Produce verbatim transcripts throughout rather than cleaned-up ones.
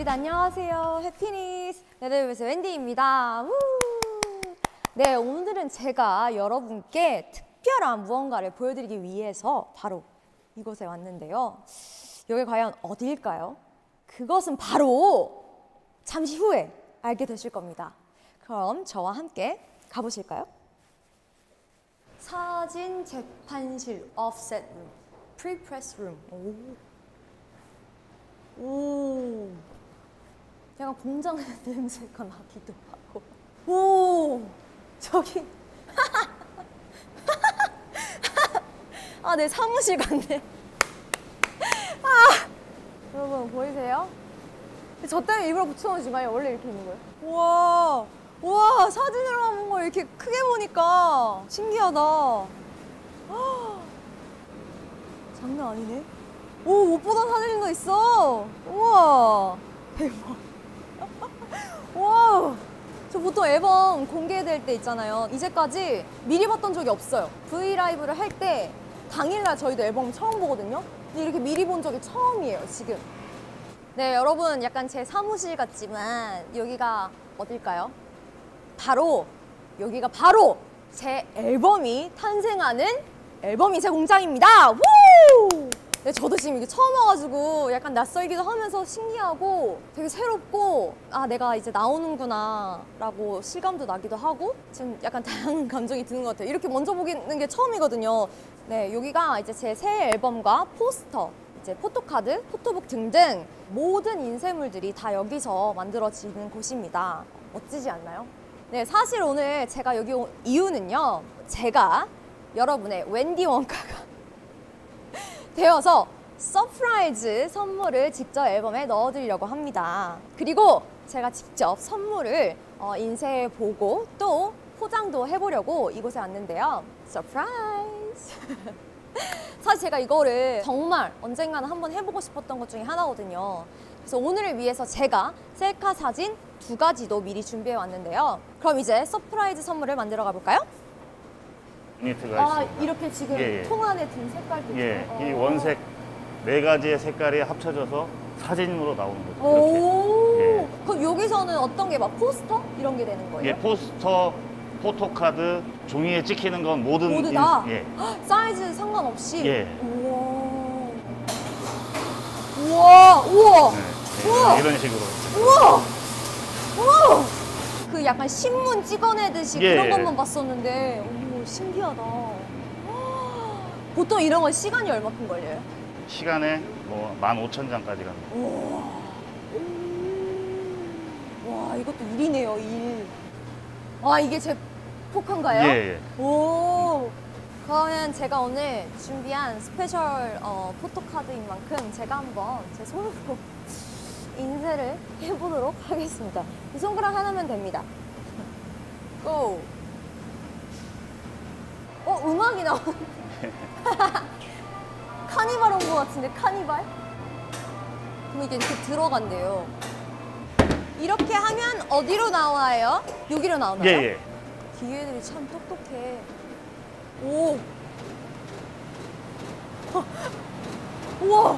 여러분 안녕하세요. 해피니스 레드벨벳의 웬디입니다. 우! 네, 오늘은 제가 여러분께 특별한 무언가를 보여드리기 위해서 바로 이곳에 왔는데요. 여기 과연 어디일까요? 그것은 바로 잠시 후에 알게 되실 겁니다. 그럼 저와 함께 가보실까요? 사진 재판실 offset room, pre-press room. 오. 오. 약간 공장 냄새가 나기도 하고. 오. 저기. 아, 내 사무실 같네. 아. 여러분 보이세요? 저 때문에 일부러 붙여놓은 집 아니에요? 원래 이렇게 있는 거예요? 우와. 우와, 사진으로만 본 걸 이렇게 크게 보니까 신기하다. 허, 장난 아니네. 오, 못 보던 사진도 있어. 우와, 대박. 와, 저 보통 앨범 공개될 때 있잖아요. 이제까지 미리 봤던 적이 없어요. 브이라이브를 할 때 당일날 저희도 앨범 처음 보거든요. 근데 이렇게 미리 본 적이 처음이에요, 지금. 네, 여러분 약간 제 사무실 같지만 여기가 어딜까요? 바로 여기가 바로 제 앨범이 탄생하는 앨범 인쇄 공장입니다. 우! 네, 저도 지금 이게 처음 와가지고 약간 낯설기도 하면서 신기하고 되게 새롭고 아, 내가 이제 나오는구나 라고 실감도 나기도 하고 지금 약간 다양한 감정이 드는 것 같아요. 이렇게 먼저 보는 게 처음이거든요. 네, 여기가 이제 제 새 앨범과 포스터, 이제 포토카드, 포토북 등등 모든 인쇄물들이 다 여기서 만들어지는 곳입니다. 멋지지 않나요? 네, 사실 오늘 제가 여기 온 이유는요, 제가 여러분의 웬디 원카가 되어서 서프라이즈 선물을 직접 앨범에 넣어드리려고 합니다. 그리고 제가 직접 선물을 어, 인쇄해보고 또 포장도 해보려고 이곳에 왔는데요. 서프라이즈! 사실 제가 이거를 정말 언젠가는 한번 해보고 싶었던 것 중에 하나거든요. 그래서 오늘을 위해서 제가 셀카 사진 두 가지도 미리 준비해 왔는데요. 그럼 이제 서프라이즈 선물을 만들어 가볼까요? 유니트가 아, 있습니다. 이렇게 지금 예, 예. 통 안에 든 색깔도 예, 있어요? 이 어. 원색 네 가지의 색깔이 합쳐져서 사진으로 나오는 거죠. 오, 이렇게. 예. 그럼 여기서는 어떤 게 막 포스터? 이런 게 되는 거예요? 예, 포스터, 포토카드, 종이에 찍히는 건 모든 모두 인- 다? 예. 헉, 사이즈 상관없이? 예. 우와. 우와, 우와. 네, 우와. 이런 식으로. 우와! 우와! 그 약간 신문 찍어내듯이 예. 그런 것만 봤었는데, 오, 신기하다. 보통 이런 건 시간이 얼마큼 걸려요? 시간에 뭐 만 오천 장까지 갑니다. 우와. 음. 와, 이것도 일이네요, 일. 와, 이게 제 포카인가요? 예, 예. 오. 그러면 제가 오늘 준비한 스페셜 어, 포토카드인 만큼 제가 한번 제 손으로 인쇄를 해보도록 하겠습니다. 이 손가락 하나면 됩니다. 고! 어, 음악이 나오는데? 카니발 온 것 같은데, 카니발? 그럼 이게 이렇게 들어간대요. 이렇게 하면 어디로 나와요? 여기로 나오나요? 예, 예. 기계들이 참 똑똑해. 오! 우와!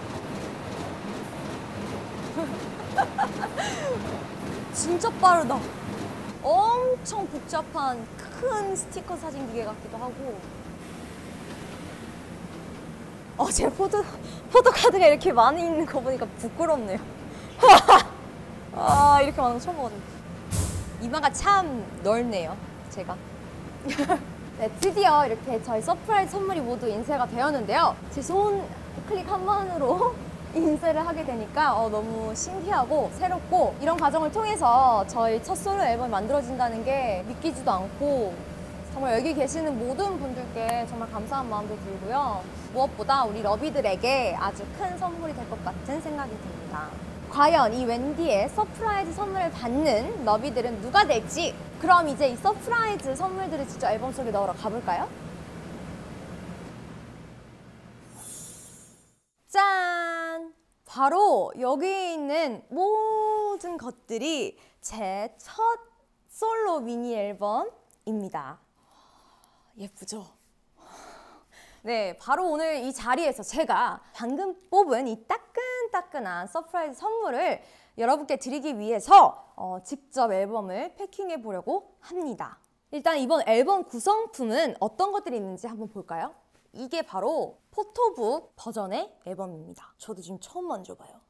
진짜 빠르다. 엄청 복잡한 큰 스티커 사진 기계 같기도 하고. 어, 제 포토, 포토카드가 이렇게 많이 있는 거 보니까 부끄럽네요. 아, 이렇게 많은 거 처음 보거든요. 이마가 참 넓네요, 제가. 네, 드디어 이렇게 저희 서프라이즈 선물이 모두 인쇄가 되었는데요. 제 손 클릭 한 번으로 인쇄를 하게 되니까 어, 너무 신기하고 새롭고, 이런 과정을 통해서 저희 첫 솔로 앨범이 만들어진다는 게 믿기지도 않고, 정말 여기 계시는 모든 분들께 정말 감사한 마음도 들고요. 무엇보다 우리 러비들에게 아주 큰 선물이 될 것 같은 생각이 듭니다. 과연 이 웬디의 서프라이즈 선물을 받는 러비들은 누가 될지, 그럼 이제 이 서프라이즈 선물들을 직접 앨범 속에 넣으러 가볼까요? 짠! 바로 여기 있는 모든 것들이 제 첫 솔로 미니 앨범입니다. 예쁘죠? 네, 바로 오늘 이 자리에서 제가 방금 뽑은 이 따끈 따끈따끈한 서프라이즈 선물을 여러분께 드리기 위해서 어, 직접 앨범을 패킹해 보려고 합니다. 일단 이번 앨범 구성품은 어떤 것들이 있는지 한번 볼까요? 이게 바로 포토북 버전의 앨범입니다. 저도 지금 처음 만져봐요.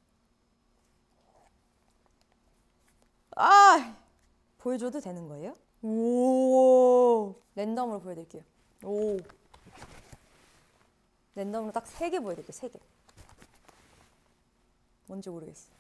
아! 보여줘도 되는 거예요? 오! 랜덤으로 보여드릴게요. 오! 랜덤으로 딱 세 개 보여드릴게요. 세 개. 뭔지 모르겠어.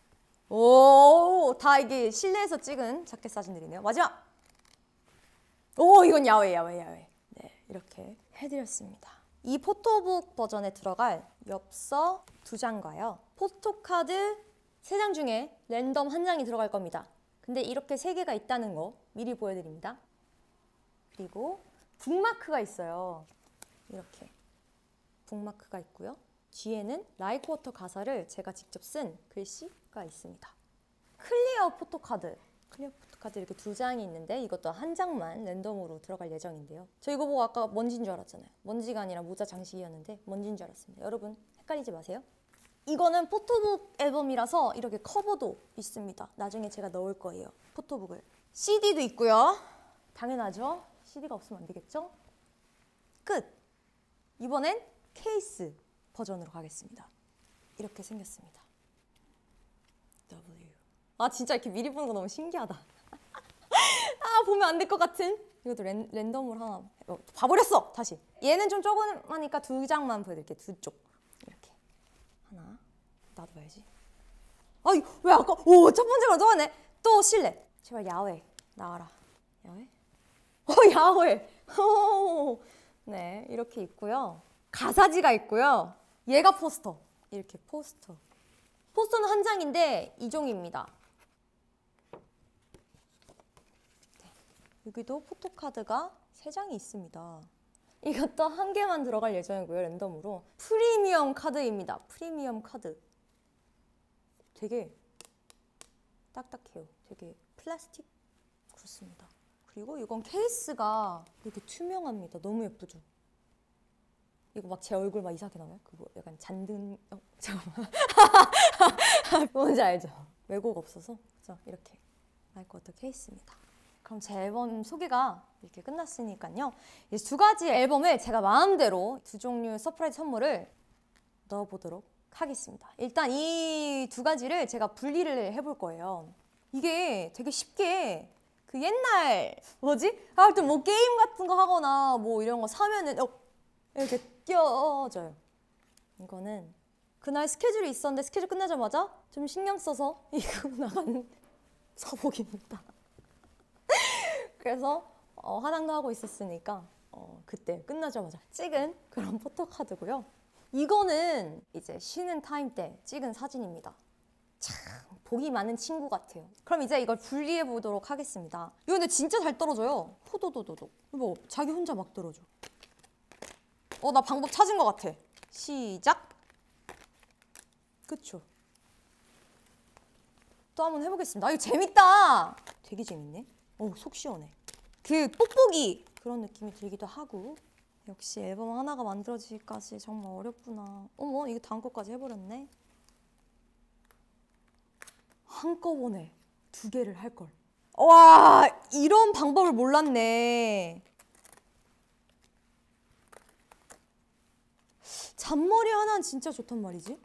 오! 다 이게 실내에서 찍은 자켓 사진들이네요. 마지막! 오! 이건 야외, 야외, 야외. 네, 이렇게 해드렸습니다. 이 포토북 버전에 들어갈 엽서 두 장과요. 포토카드 세 장 중에 랜덤 한 장이 들어갈 겁니다. 근데 이렇게 세 개가 있다는 거 미리 보여드립니다. 그리고 북마크가 있어요. 이렇게 북마크가 있고요. 뒤에는 라이크 워터 가사를 제가 직접 쓴 글씨가 있습니다. 클리어 포토카드. 클리어 포토카드 이렇게 두 장이 있는데 이것도 한 장만 랜덤으로 들어갈 예정인데요. 저 이거 보고 아까 먼지인 줄 알았잖아요. 먼지가 아니라 모자 장식이었는데 먼지인 줄 알았습니다. 여러분 헷갈리지 마세요. 이거는 포토북 앨범이라서 이렇게 커버도 있습니다. 나중에 제가 넣을 거예요. 포토북을. 씨디도 있고요. 당연하죠. 씨디가 없으면 안 되겠죠? 끝! 이번엔 케이스 버전으로 가겠습니다. 이렇게 생겼습니다. W. 아 진짜 이렇게 미리 보는 거 너무 신기하다. 아 보면 안 될 것 같은. 이것도 랜, 랜덤으로 하나 어, 봐버렸어! 다시. 얘는 좀 조그마니까 두 장만 보여드릴게요. 두 쪽. 이렇게. 하나. 놔둬야지. 아이 왜 아까 오 첫 번째가 넣었네. 또 실내. 제발 야외 나와라. 야외? 어 야외. 오, 네 이렇게 있고요. 가사지가 있고요. 얘가 포스터. 이렇게 포스터. 포스터는 한 장인데 이 종입니다. 네. 여기도 포토카드가 세 장이 있습니다. 이것도 한 개만 들어갈 예정이고요. 랜덤으로. 프리미엄 카드입니다. 프리미엄 카드. 되게 딱딱해요. 되게 플라스틱 그렇습니다. 그리고 이건 케이스가 이렇게 투명합니다. 너무 예쁘죠? 이거 막 제 얼굴 막 이상하게 나와요? 그거 약간 잔든... 어, 잠깐만. 뭔지 알죠? 왜곡 없어서. 그래서 이렇게 라이크 워터 케이스입니다. 그럼 제 앨범 소개가 이렇게 끝났으니까요. 이 두 가지 앨범을 제가 마음대로 두 종류 서프라이즈 선물을 넣어보도록 하겠습니다. 일단 이 두 가지를 제가 분리를 해볼 거예요. 이게 되게 쉽게 그 옛날 뭐지? 하여튼 뭐 게임 같은 거 하거나 뭐 이런 거 사면은 어, 이렇게 껴져요. 이거는 그날 스케줄이 있었는데 스케줄 끝나자마자 좀 신경 써서 이거 나간 서복입니다. 그래서 어, 화장도 하고 있었으니까 어, 그때 끝나자마자 찍은 그런 포토카드고요. 이거는 이제 쉬는 타임 때 찍은 사진입니다. 참 복이 많은 친구 같아요. 그럼 이제 이걸 분리해 보도록 하겠습니다. 이거 근데 진짜 잘 떨어져요. 호도도도도. 뭐 자기 혼자 막 떨어져. 어, 나 방법 찾은 것 같아. 시작. 그쵸? 또 한번 해보겠습니다. 아, 이거 재밌다. 되게 재밌네. 어, 속 시원해. 그 뽁뽁이 그런 느낌이 들기도 하고. 역시 앨범 하나가 만들어지기까지 정말 어렵구나. 어머, 이거 다음 거까지 해버렸네. 한꺼번에 두 개를 할 걸. 와, 이런 방법을 몰랐네. 잔머리 하나는 진짜 좋단 말이지.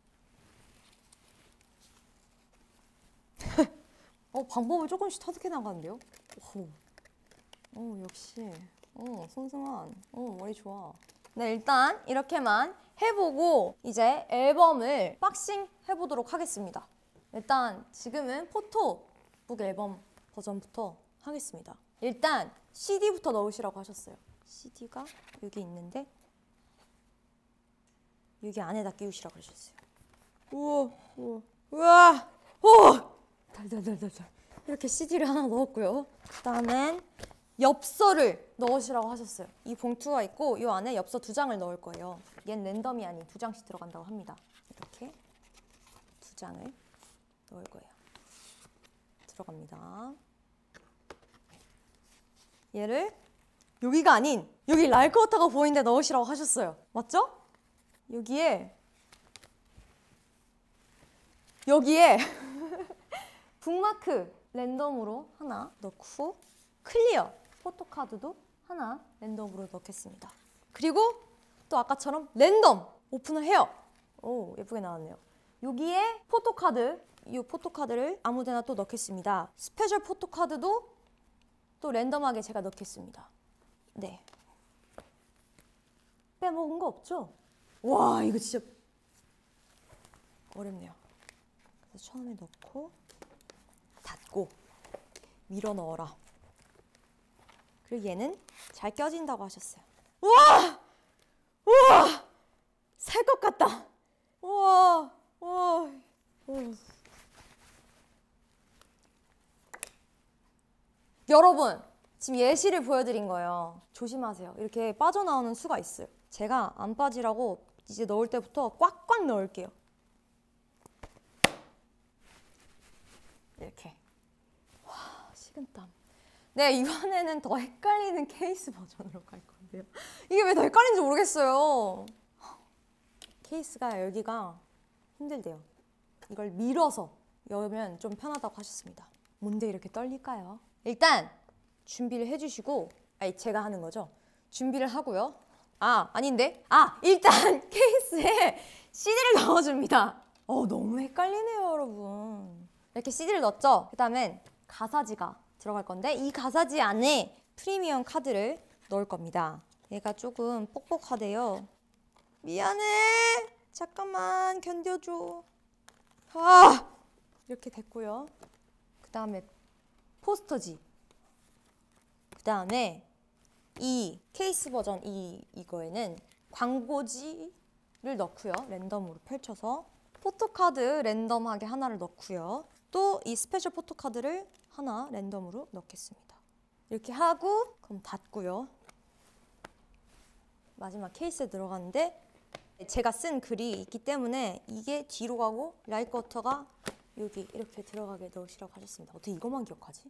어, 방법을 조금씩 터득해 나가는데요. 오, 오 역시. 어, 손승환. 어, 머리 좋아. 네, 일단 이렇게만 해보고 이제 앨범을 박싱 해보도록 하겠습니다. 일단 지금은 포토북 앨범 버전부터 하겠습니다. 일단 씨디부터 넣으시라고 하셨어요. 씨디가 여기 있는데 여기 안에다 끼우시라고 그러셨어요. 우와, 우와, 우와, 오! 달달달달달. 이렇게 씨디를 하나 넣었고요. 그다음엔 엽서를 넣으시라고 하셨어요. 이 봉투가 있고 이 안에 엽서 두 장을 넣을 거예요. 얜 랜덤이 아닌 두 장씩 들어간다고 합니다. 이렇게 두 장을 넣을 거예요. 들어갑니다. 얘를 여기가 아닌 여기 라이크 워터가 보이는데 넣으시라고 하셨어요. 맞죠? 여기에 여기에 북마크 랜덤으로 하나 넣고 클리어 포토카드도 하나 랜덤으로 넣겠습니다. 그리고 또 아까처럼 랜덤 오픈을 해요. 오, 예쁘게 나왔네요. 여기에 포토카드, 이 포토카드를 아무데나 또 넣겠습니다. 스페셜 포토카드도 또 랜덤하게 제가 넣겠습니다. 네. 빼먹은 거 없죠? 와, 이거 진짜 어렵네요. 그래서 처음에 넣고 닫고 밀어 넣어라. 그리고 얘는 잘 껴진다고 하셨어요. 우와! 우와! 살 것 같다. 우와! 우와! 우와. 여러분, 지금 예시를 보여드린 거예요. 조심하세요. 이렇게 빠져나오는 수가 있어요. 제가 안 빠지라고 이제 넣을 때부터 꽉꽉 넣을게요. 이렇게. 와, 식은땀. 네, 이번에는 더 헷갈리는 케이스 버전으로 갈 건데요. 이게 왜 더 헷갈리는지 모르겠어요. 케이스가 열기가 힘들대요. 이걸 밀어서 열면 좀 편하다고 하셨습니다. 뭔데 이렇게 떨릴까요? 일단 준비를 해주시고, 아니 제가 하는 거죠. 준비를 하고요. 아, 아닌데? 아, 일단 케이스에 씨디를 넣어줍니다. 어, 너무 헷갈리네요, 여러분. 이렇게 씨디를 넣었죠? 그 다음엔 가사지가 들어갈 건데 이 가사지 안에 프리미엄 카드를 넣을 겁니다. 얘가 조금 뻑뻑하대요. 미안해. 잠깐만 견뎌줘. 아, 이렇게 됐고요. 그 다음에 포스터지. 그 다음에 이 케이스 버전 이, 이거에는 광고지를 넣고요. 랜덤으로 펼쳐서 포토카드 랜덤하게 하나를 넣고요. 또 이 스페셜 포토카드를 하나 랜덤으로 넣겠습니다. 이렇게 하고 그럼 닫고요. 마지막 케이스에 들어가는데 제가 쓴 글이 있기 때문에 이게 뒤로 가고 라이트 워터가 여기 이렇게 들어가게 넣으시라고 하셨습니다. 어떻게 이것만 기억하지?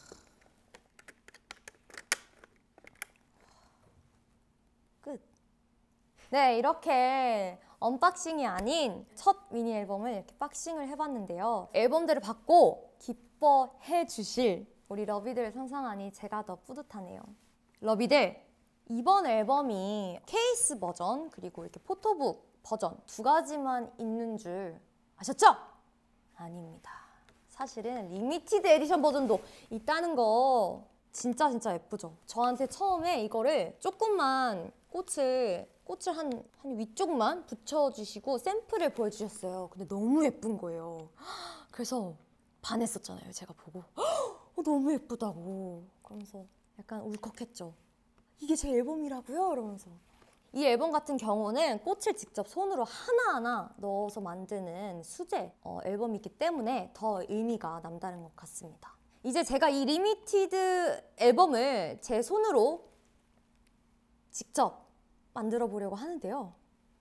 끝. 네, 이렇게 언박싱이 아닌 첫 미니 앨범을 이렇게 박싱을 해봤는데요. 앨범들을 받고 기뻐해 주실 우리 러비들 상상하니 제가 더 뿌듯하네요. 러비들, 이번 앨범이 케이스 버전 그리고 이렇게 포토북 버전 두 가지만 있는 줄 아셨죠? 아닙니다. 사실은 리미티드 에디션 버전도 있다는 거 진짜 진짜 예쁘죠? 저한테 처음에 이거를 조금만 꽃을 꽃을 한, 한 위쪽만 붙여주시고 샘플을 보여주셨어요. 근데 너무 예쁜 거예요. 그래서 반했었잖아요, 제가 보고. 어, 너무 예쁘다고. 그러면서 약간 울컥했죠. 이게 제 앨범이라고요? 이러면서. 이 앨범 같은 경우는 꽃을 직접 손으로 하나하나 넣어서 만드는 수제 어, 앨범이기 때문에 더 의미가 남다른 것 같습니다. 이제 제가 이 리미티드 앨범을 제 손으로 직접 만들어 보려고 하는데요.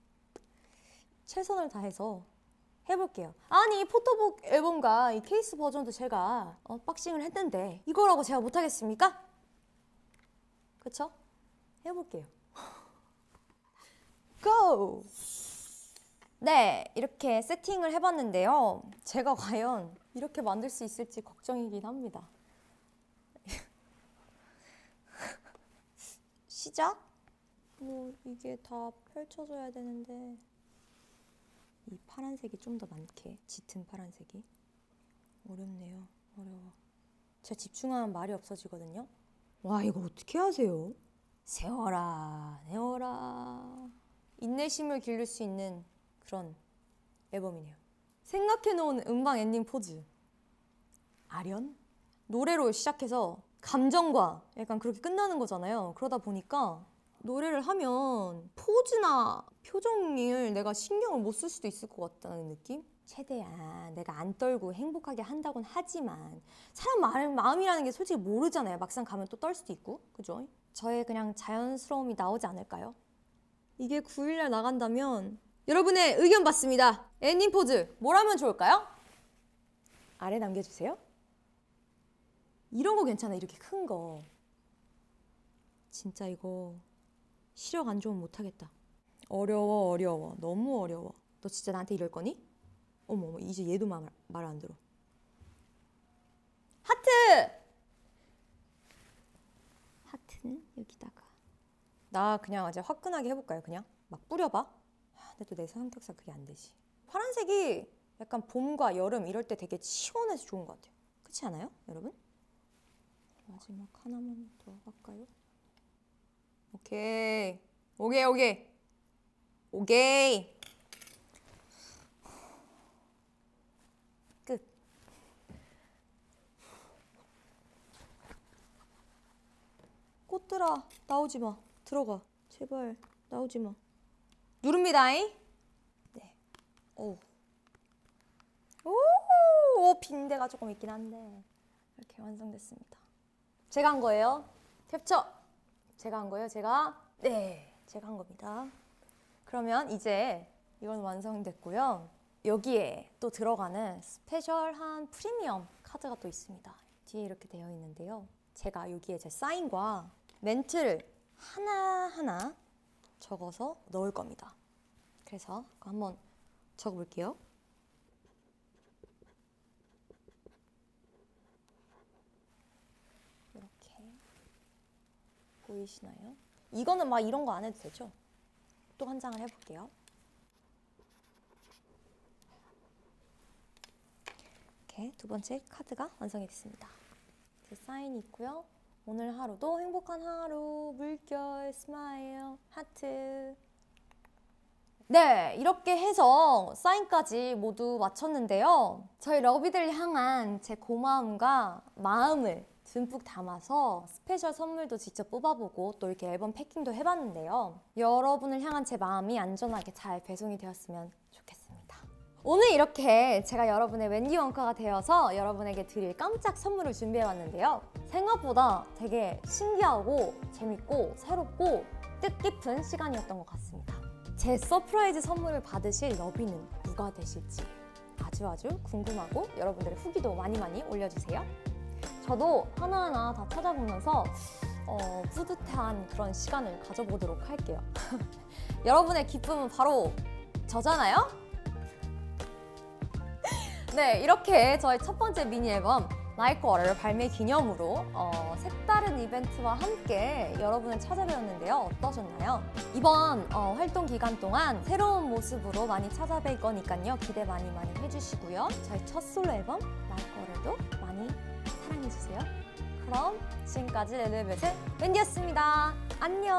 최선을 다해서 해볼게요. 아니, 포토북 앨범과 이 케이스 버전도 제가 어, 박싱을 했는데 이거라고 제가 못하겠습니까? 그쵸? 해볼게요. 고! 네, 이렇게 세팅을 해봤는데요. 제가 과연 이렇게 만들 수 있을지 걱정이긴 합니다. 시작? 뭐 이게 다 펼쳐져야 되는데 이 파란색이 좀 더 많게, 짙은 파란색이 어렵네요. 어려워. 제가 집중하면 말이 없어지거든요. 와, 이거 어떻게 하세요? 세워라, 내워라. 인내심을 기를 수 있는 그런 앨범이네요. 생각해놓은 음방 엔딩 포즈. 아련? 노래로 시작해서 감정과 약간 그렇게 끝나는 거잖아요. 그러다 보니까 노래를 하면 포즈나 표정을 내가 신경을 못 쓸 수도 있을 것 같다는 느낌? 최대한 내가 안 떨고 행복하게 한다곤 하지만 사람 마음, 마음이라는 게 솔직히 모르잖아요. 막상 가면 또 떨 수도 있고. 그죠? 저의 그냥 자연스러움이 나오지 않을까요? 이게 구일날 나간다면 여러분의 의견 받습니다. 엔딩 포즈 뭘 하면 좋을까요? 아래 남겨주세요. 이런 거 괜찮아. 이렇게 큰 거. 진짜 이거 시력 안 좋으면 못하겠다. 어려워 어려워. 너무 어려워. 너 진짜 나한테 이럴 거니? 어머 어머 이제 얘도 말 안 들어. 하트! 하트는 여기다가. 나 그냥 이제 화끈하게 해볼까요? 그냥 막 뿌려봐. 근데 또 내 선택상 그게 안 되지. 파란색이 약간 봄과 여름 이럴 때 되게 시원해서 좋은 것 같아요. 그렇지 않아요, 여러분? 마지막 하나만 더 할까요? 오케이. 오케이, 오케이. 오케이. 끝. 꽃들아, 나오지 마. 들어가. 제발, 나오지 마. 누릅니다잉. 네. 오. 오, 오, 빈대가 조금 있긴 한데. 이렇게 완성됐습니다. 제가 한 거예요. 캡처. 제가 한 거예요, 제가. 네, 제가 한 겁니다. 그러면 이제 이건 완성됐고요. 여기에 또 들어가는 스페셜한 프리미엄 카드가 또 있습니다. 뒤에 이렇게 되어 있는데요. 제가 여기에 제 사인과 멘트를 하나하나 적어서 넣을 겁니다. 그래서 그거 한번 적어볼게요. 이렇게 보이시나요? 이거는 막 이런 거 안 해도 되죠? 또 한 장을 해볼게요. 이렇게 두 번째 카드가 완성이 됐습니다. 제 사인이 있고요. 오늘 하루도 행복한 하루, 물결, 스마일, 하트. 네, 이렇게 해서 사인까지 모두 마쳤는데요. 저희 러비들 향한 제 고마움과 마음을 듬뿍 담아서 스페셜 선물도 직접 뽑아보고 또 이렇게 앨범 패킹도 해봤는데요. 여러분을 향한 제 마음이 안전하게 잘 배송이 되었으면 좋겠습니다. 오늘 이렇게 제가 여러분의 웬디 원카가 되어서 여러분에게 드릴 깜짝 선물을 준비해봤는데요. 생각보다 되게 신기하고 재밌고 새롭고 뜻깊은 시간이었던 것 같습니다. 제 서프라이즈 선물을 받으실 러비는 누가 되실지 아주 아주 궁금하고 여러분들의 후기도 많이 많이 올려주세요. 저도 하나하나 다 찾아보면서 어, 뿌듯한 그런 시간을 가져보도록 할게요. 여러분의 기쁨은 바로 저잖아요? 네, 이렇게 저희 첫 번째 미니 앨범 Like Water 발매 기념으로 어, 색다른 이벤트와 함께 여러분을 찾아뵈었는데요. 어떠셨나요? 이번 어, 활동 기간 동안 새로운 모습으로 많이 찾아뵐 거니까요. 기대 많이 많이 해주시고요. 저희 첫 솔로 앨범 Like Water도 많이 사랑해주세요. 그럼 지금까지 레드벨벳의 웬디였습니다. 안녕!